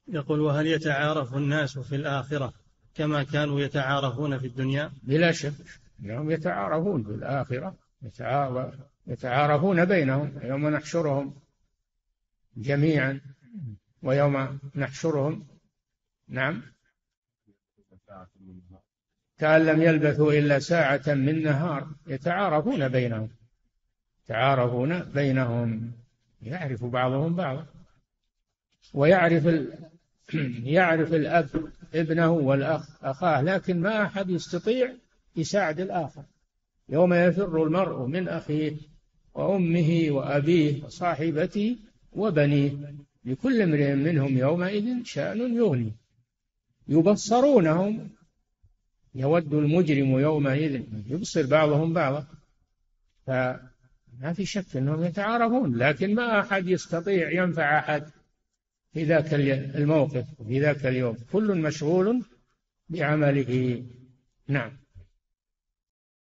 يقول: وهل يتعارف الناس في الآخرة كما كانوا يتعارفون في الدنيا؟ بلا شك أنهم يتعارفون في الآخرة، يتعارفون بينهم يوم نحشرهم جميعا، ويوم نحشرهم نعم كأن لم يلبثوا إلا ساعة من نهار، يتعارفون بينهم، يتعارفون بينهم، يعرف بعضهم بعضا. ويعرف يعرف الأب ابنه والأخ أخاه، لكن ما أحد يستطيع يساعد الآخر. يوم يفر المرء من أخيه وأمه وأبيه وصاحبته وبنيه، لكل امرئ منهم يومئذ شأن يغني. يبصرونهم، يود المجرم يومئذ يبصر بعضهم بعضا. فما في شك أنهم يتعارفون، لكن ما أحد يستطيع ينفع أحد في ذاك الموقف، في ذاك اليوم، كل مشغول بعمله. نعم.